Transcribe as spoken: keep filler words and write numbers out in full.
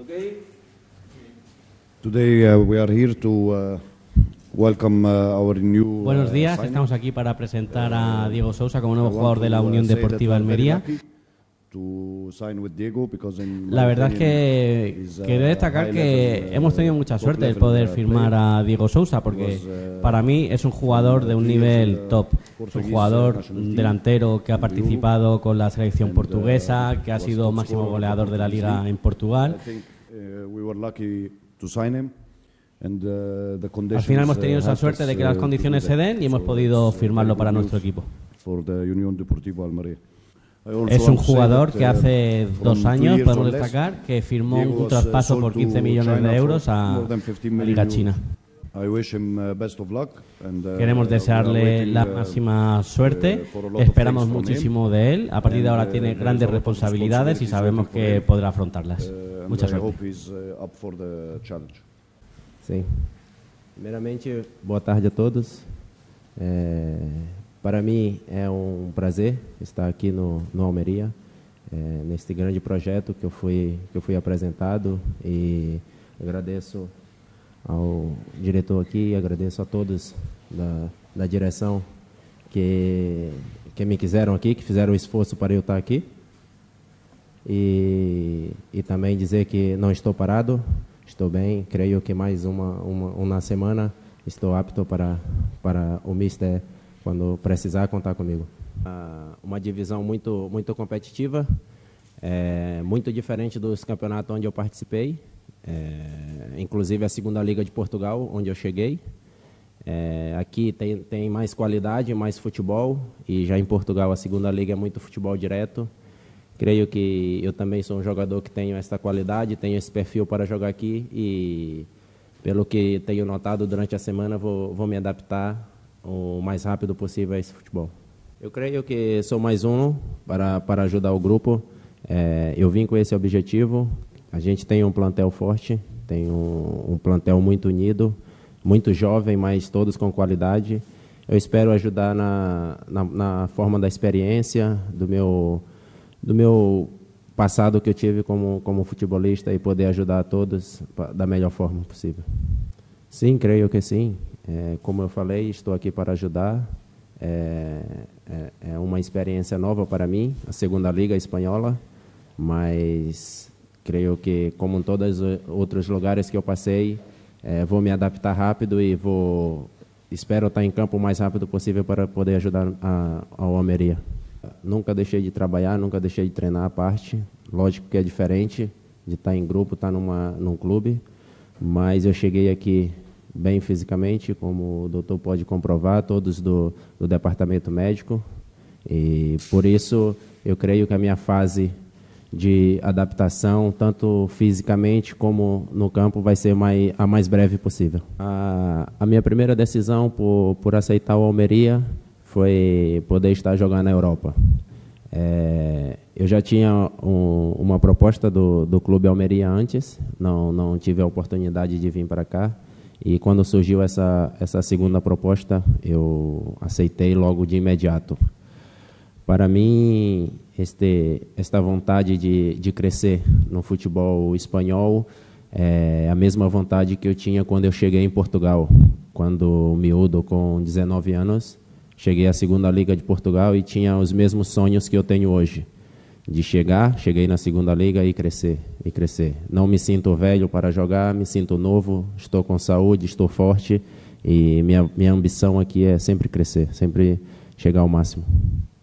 Okay. Today uh, we are here to uh, welcome uh, our new. Buenos días, uh, estamos aquí para presentar a Diego Sousa como nuevo jugador de la Unión Deportiva Almería. La verdad es que quiero destacar que hemos tenido mucha suerte el poder firmar a Diego Sousa, porque para mí es un jugador de un nivel top. Es un jugador delantero que ha participado con la selección portuguesa, que ha sido máximo goleador de la liga en Portugal. Al final hemos tenido esa suerte de que las condiciones se den y hemos podido firmarlo para nuestro equipo. Es un jugador que hace dos años, podemos destacar, que firmó un traspaso por quince millones de euros a la Liga China. Queremos desearle la máxima suerte, esperamos muchísimo de él. A partir de ahora tiene grandes responsabilidades y sabemos que podrá afrontarlas. Mucha suerte. Sim. Primeiramente, boa tarde a todos. É, para mim é um prazer estar aqui no, no Almeria, é, neste grande projeto que eu fui que eu fui apresentado, e agradeço ao diretor aqui, agradeço a todos da, da direção que que me quiseram aqui, que fizeram o esforço para eu estar aqui, e e também dizer que não estou parado. Estou bem, creio que mais uma, uma, uma semana estou apto para, para o Mister quando precisar contar comigo. Uh, uma divisão muito, muito competitiva, é, muito diferente dos campeonatos onde eu participei, é, inclusive a segunda Liga de Portugal, onde eu cheguei. É, aqui tem, tem mais qualidade, mais futebol, e já em Portugal a segunda Liga é muito futebol direto. Creio que eu também sou um jogador que tenho essa qualidade, tenho esse perfil para jogar aqui, e pelo que tenho notado durante a semana vou, vou me adaptar o mais rápido possível a esse futebol. Eu creio que sou mais um para, para ajudar o grupo. É, eu vim com esse objetivo. A gente tem um plantel forte, tem um, um plantel muito unido, muito jovem, mas todos com qualidade. Eu espero ajudar na, na, na forma da experiência, do meu... do meu passado que eu tive como, como futebolista, e poder ajudar a todos da melhor forma possível. Sim, creio que sim. É, como eu falei, estou aqui para ajudar. É, é, é uma experiência nova para mim, a segunda Liga Espanhola, mas creio que, como em todos os outros lugares que eu passei, é, vou me adaptar rápido e vou, espero estar em campo o mais rápido possível para poder ajudar a, ao Almeria. Nunca deixei de trabalhar, nunca deixei de treinar à parte. Lógico que é diferente de estar em grupo, estar numa, num clube, mas eu cheguei aqui bem fisicamente, como o doutor pode comprovar, todos do, do departamento médico, e por isso eu creio que a minha fase de adaptação, tanto fisicamente como no campo, vai ser mais, a mais breve possível. A, a minha primeira decisão por, por aceitar o Almeria foi poder estar jogando na Europa. É, eu já tinha um, uma proposta do, do Clube Almeria antes, não, não tive a oportunidade de vir para cá, e quando surgiu essa, essa segunda proposta, eu aceitei logo de imediato. Para mim, este, esta vontade de, de crescer no futebol espanhol é a mesma vontade que eu tinha quando eu cheguei em Portugal, quando miúdo, com dezenove anos, cheguei à segunda Liga de Portugal e tinha os mesmos sonhos que eu tenho hoje, de chegar, cheguei na segunda Liga e crescer, e crescer. Não me sinto velho para jogar, me sinto novo, estou com saúde, estou forte, e minha, minha ambição aqui é sempre crescer, sempre chegar ao máximo.